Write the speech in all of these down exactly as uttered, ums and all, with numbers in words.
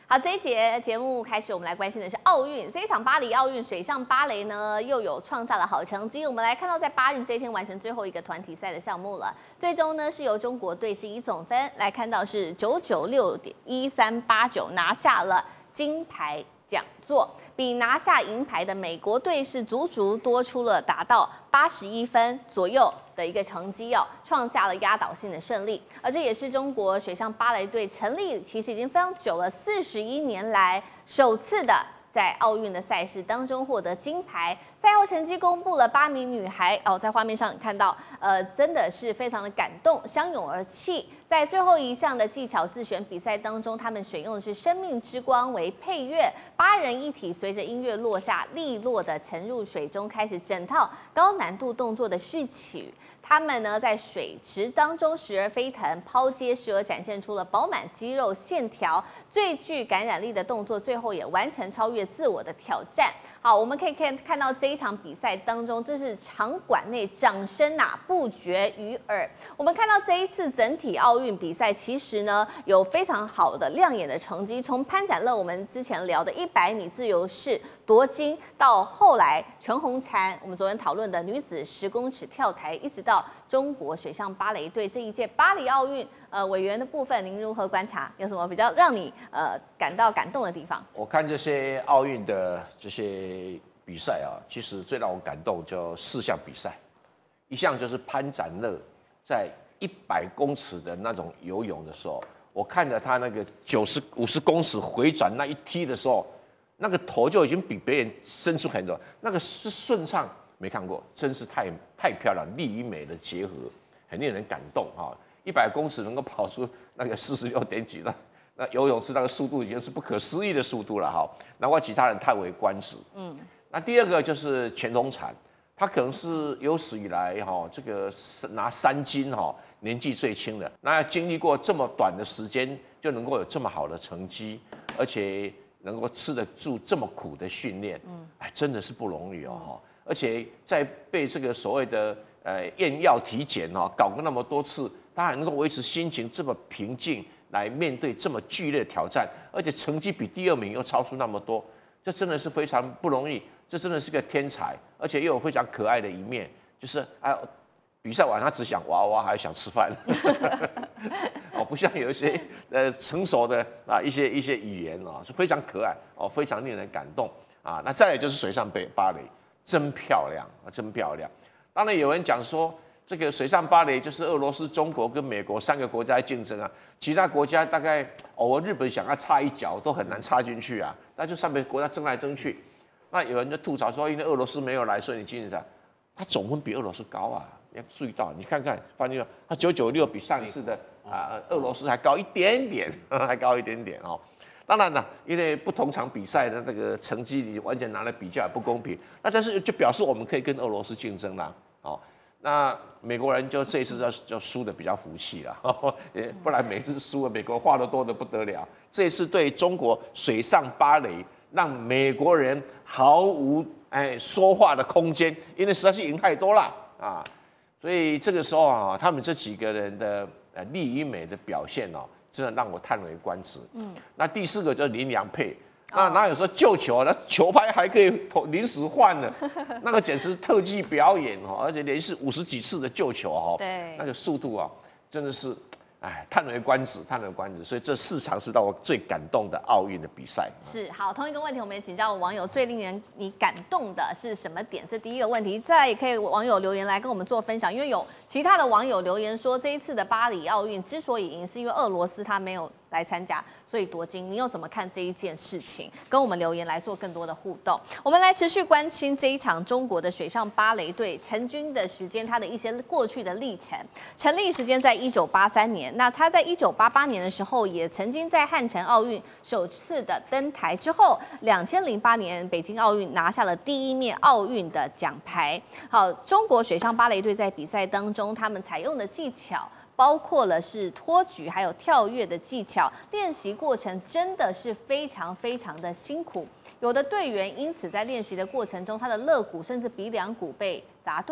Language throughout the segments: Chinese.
好，这一节节目开始，我们来关心的是奥运。这一场巴黎奥运水上芭蕾呢，又有创下了好成绩。我们来看到，在八日这一天完成最后一个团体赛的项目了。最终呢，是由中国队是以总分来看到是九九六点一三八九拿下了金牌奖座，比拿下银牌的美国队是足足多出了达到八十一分左右的一个成绩哦，创下了压倒性的胜利。而这也是中国水上芭蕾队成立其实已经非常久了，四十一年来首次的在奥运的赛事当中获得金牌。赛后成绩公布了，八名女孩哦，在画面上看到，呃，真的是非常的感动，相拥而泣。在最后一项的技巧自选比赛当中，他们选用的是《生命之光》为配乐，八人一体随着音乐落下，利落的沉入水中，开始整套高难度动作的序曲。他们呢在水池当中时而飞腾，抛接时而展现出了饱满肌肉线条，最具感染力的动作，最后也完成超越自我的挑战。好，我们可以看看到这一场比赛当中，这是场馆内掌声呐、啊、不绝于耳。我们看到这一次整体奥运比赛，其实呢有非常好的亮眼的成绩。从潘展乐我们之前聊的一百米自由式夺金，到后来全红婵我们昨天讨论的女子十公尺跳台，一直到中国水上芭蕾队这一届巴黎奥运呃委员的部分，您如何观察？有什么比较让你呃感到感动的地方？ 我看这些奥运的这些比赛啊，其实最让我感动就四项比赛，一项就是潘展乐在一百公尺的那种游泳的时候，我看着他那个九十五十公尺回转那一踢的时候，那个头就已经比别人伸出很多，那个是顺畅，没看过，真是太太漂亮，力与美的结合，很令人感动啊！一百公尺能够跑出那个四十六点几了。那游泳是那个速度已经是不可思议的速度了哈，难怪其他人叹为观止。嗯，那第二个就是全红婵，她可能是有史以来哈这个拿三金哈年纪最轻的，那经历过这么短的时间就能够有这么好的成绩，而且能够吃得住这么苦的训练，嗯，哎，真的是不容易哦哈，而且在被这个所谓的呃验药体检哈搞过那么多次，她还能够维持心情这么平静。来面对这么剧烈的挑战，而且成绩比第二名又超出那么多，这真的是非常不容易。这真的是个天才，而且又有非常可爱的一面，就是啊，比赛完他只想娃娃，还想吃饭，哦，不像有一些呃成熟的啊一些一些语言啊，是非常可爱哦，非常令人感动啊。那再来就是水上芭蕾，真漂亮啊，真漂亮。当然有人讲说。这个水上芭蕾就是俄罗斯、中国跟美国三个国家在竞争啊，其他国家大概哦，日本想要插一脚都很难插进去啊，那就上面国家争来争去。那有人就吐槽说，因为俄罗斯没有来，所以你竞争上，他总分比俄罗斯高啊，你要注意到，你看看，发现他九九六比上一次的啊俄罗斯还高一点点，还高一点点哦。当然了，因为不同场比赛的那个成绩，你完全拿来比较也不公平。那但是就表示我们可以跟俄罗斯竞争啦，哦。那美国人就这一次就就输的比较服气了，不然每次输了，美国话都多得不得了。这一次对中国水上芭蕾，让美国人毫无哎说话的空间，因为实在是赢太多了啊。所以这个时候啊，他们这几个人的呃力与美的表现哦，真的让我叹为观止。嗯，那第四个就是林良配。那哪有说救球？那球拍还可以临时换的，那个简直特技表演哈，而且连续五十几次的救球哈， 对， 那个速度啊，真的是，哎，叹为观止，叹为观止。所以这四场是让我最感动的奥运的比赛。 是好，同一个问题，我们也请教网友，最令人你感动的是什么点？这第一个问题，再来也可以网友留言来跟我们做分享，因为有其他的网友留言说，这一次的巴黎奥运之所以赢，是因为俄罗斯他没有来参加，所以夺金。你又怎么看这一件事情？跟我们留言来做更多的互动。我们来持续关心这一场中国的水上芭蕾队成军的时间，它的一些过去的历程。成立时间在一九八三年，那他在一九八八年的时候，也曾经在汉城奥运首次的登台之后，两千零八年北京奥运拿下了第一面奥运的奖牌。好，中国水上芭蕾队在比赛当中，他们采用的技巧。包括了是托举还有跳跃的技巧，练习过程真的是非常非常的辛苦。有的队员因此在练习的过程中，他的肋骨甚至鼻梁骨被砸断；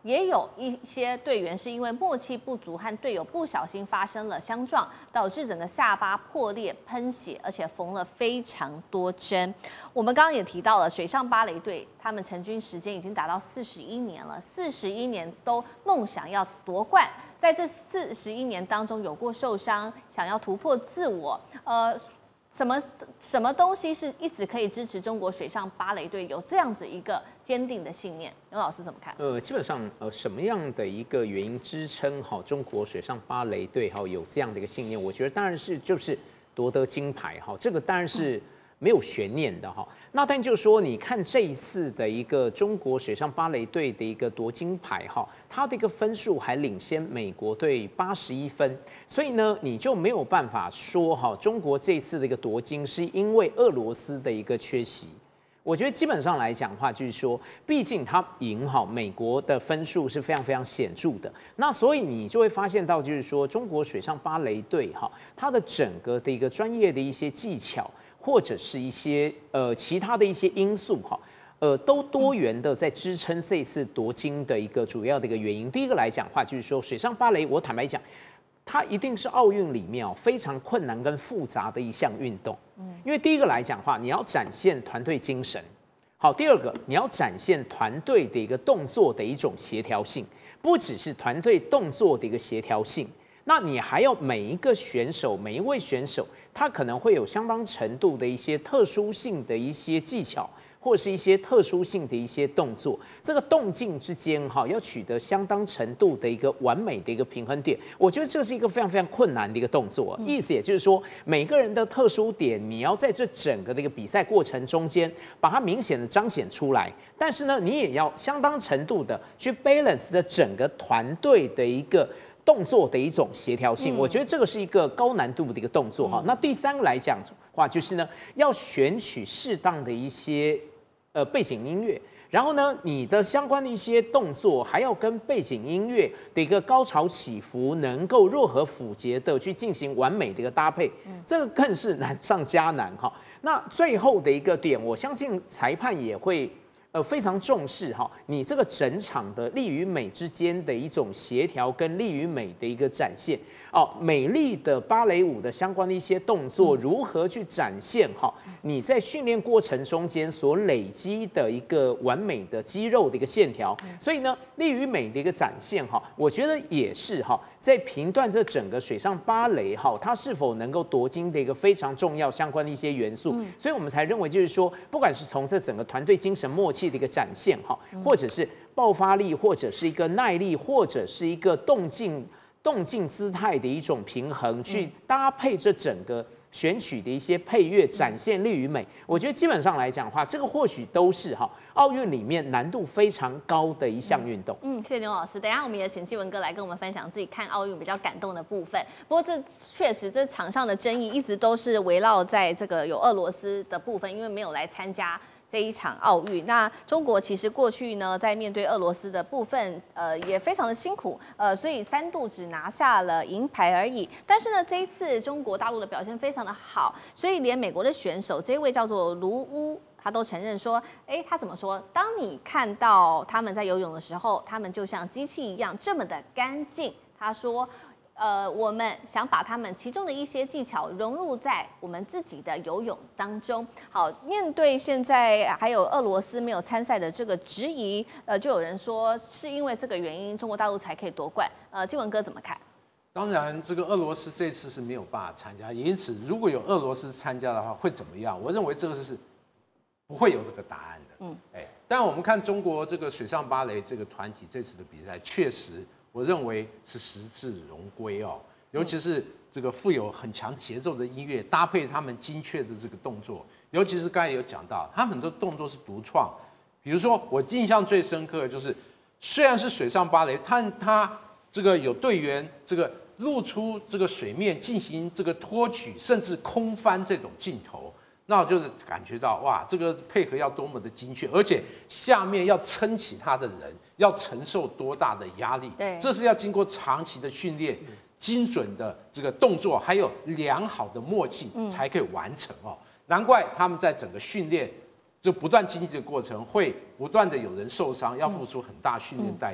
也有一些队员是因为默契不足和队友不小心发生了相撞，导致整个下巴破裂、喷血，而且缝了非常多针。我们刚刚也提到了水上芭蕾队，他们成军时间已经达到四十一年了，四十一年都梦想要夺冠。在这四十一年当中，有过受伤，想要突破自我，呃。什么什么东西是一直可以支持中国水上芭蕾队有这样子一个坚定的信念？刘老师怎么看？ 呃，基本上呃，什么样的一个原因支撑好中国水上芭蕾队哈有这样的一个信念？我觉得当然是就是夺得金牌哈，这个当然是没有悬念的哈。那但就是说，你看这一次的一个中国水上芭蕾队的一个夺金牌哈，它的一个分数还领先美国队八十一分，所以呢，你就没有办法说哈，中国这次的一个夺金是因为俄罗斯的一个缺席。我觉得基本上来讲的话，就是说，毕竟他赢哈美国的分数是非常非常显著的，那所以你就会发现到，就是说中国水上芭蕾队哈，它的整个的一个专业的一些技巧，或者是一些呃其他的一些因素哈。呃，都多元的在支撑这次夺金的一个主要的一个原因。第一个来讲的话，就是说水上芭蕾，我坦白讲，它一定是奥运里面哦非常困难跟复杂的一项运动。嗯，因为第一个来讲的话，你要展现团队精神；好，第二个你要展现团队的一个动作的一种协调性，不只是团队动作的一个协调性，那你还要每一个选手，每一位选手，他可能会有相当程度的一些特殊性的一些技巧。或是一些特殊性的一些动作，这个动静之间哈，要取得相当程度的一个完美的一个平衡点，我觉得这是一个非常非常困难的一个动作。意思也就是说，每个人的特殊点，你要在这整个的一个比赛过程中间，把它明显的彰显出来。但是呢，你也要相当程度的去 balance 的整个团队的一个动作的一种协调性，我觉得这个是一个高难度的一个动作哈。那第三个来讲的话，就是呢，要选取适当的一些。呃，背景音乐，然后呢，你的相关的一些动作还要跟背景音乐的一个高潮起伏能够若合符节的去进行完美的一个搭配，这个更是难上加难哈。那最后的一个点，我相信裁判也会呃非常重视哈，你这个整场的力与美之间的一种协调跟力与美的一个展现。哦，美丽的芭蕾舞的相关的一些动作如何去展现哈？你在训练过程中间所累积的一个完美的肌肉的一个线条，所以呢，力与美的一个展现哈，我觉得也是哈，在评断这整个水上芭蕾哈，它是否能够夺金的一个非常重要相关的一些元素。所以我们才认为就是说，不管是从这整个团队精神默契的一个展现哈，或者是爆发力，或者是一个耐力，或者是一个动静。动静姿态的一种平衡，去搭配这整个选取的一些配乐，展现力与美。我觉得基本上来讲的话，这个或许都是哈奥运里面难度非常高的一项运动。 嗯，谢谢牛老师。等一下我们也请纪文哥来跟我们分享自己看奥运比较感动的部分。不过这确实，这场上的争议一直都是围绕在这个有俄罗斯的部分，因为没有来参加这一场奥运。那中国其实过去呢，在面对俄罗斯的部分，呃，也非常的辛苦，呃，所以三度只拿下了银牌而已。但是呢，这一次中国大陆的表现非常的好，所以连美国的选手这一位叫做卢乌，他都承认说，哎，他怎么说？当你看到他们在游泳的时候，他们就像机器一样这么的干净。他说。呃，我们想把他们其中的一些技巧融入在我们自己的游泳当中。好，面对现在还有俄罗斯没有参赛的这个质疑，呃，就有人说是因为这个原因，中国大陆才可以夺冠。呃，纪文哥怎么看？ 当然，这个俄罗斯这次是没有办法参加，因此如果有俄罗斯参加的话，会怎么样？我认为这个是不会有这个答案的。嗯，哎，但我们看中国这个水上芭蕾这个团体这次的比赛，确实。我认为是实至荣归哦，尤其是这个富有很强节奏的音乐，搭配他们精确的这个动作，尤其是刚才有讲到，他们很多动作是独创。比如说，我印象最深刻的就是，虽然是水上芭蕾，但他这个有队员这个露出这个水面进行这个托举，甚至空翻这种镜头。那我就是感觉到哇，这个配合要多么的精确，而且下面要撑起他的人要承受多大的压力， 对， 这是要经过长期的训练、精准的这个动作，还有良好的默契才可以完成哦。难怪他们在整个训练就不断精进的过程，会不断的有人受伤，要付出很大训练代价。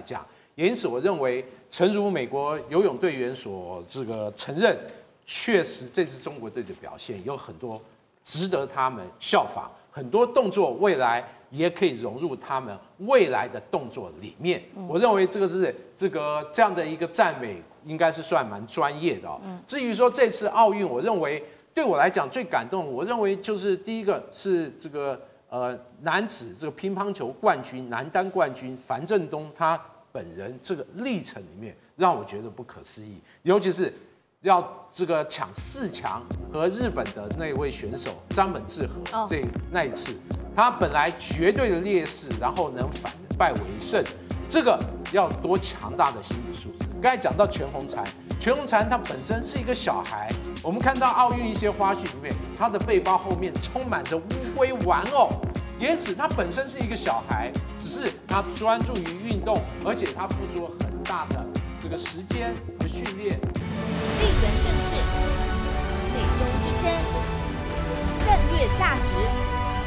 也因此，我认为，诚如美国游泳队员所这个承认，确实这支中国队的表现有很多值得他们效仿，很多动作未来也可以融入他们未来的动作里面。我认为这个是这个这样的一个赞美，应该是算蛮专业的哦。至于说这次奥运，我认为对我来讲最感动，我认为就是第一个是这个呃男子这个乒乓球冠军男单冠军樊振东他本人这个历程里面，让我觉得不可思议，尤其是要这个抢四强和日本的那位选手张本智和这那一次，他本来绝对的劣势，然后能反败为胜，这个要多强大的心理素质。刚才讲到全红婵，全红婵她本身是一个小孩，我们看到奥运一些花絮里面，她的背包后面充满着乌龟玩偶，也使她本身是一个小孩，只是她专注于运动，而且她付出了很大的这个时间和训练。 地缘政治、美中之争、战略价值、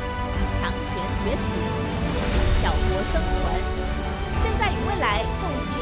强权崛起、小国生存，现在与未来洞悉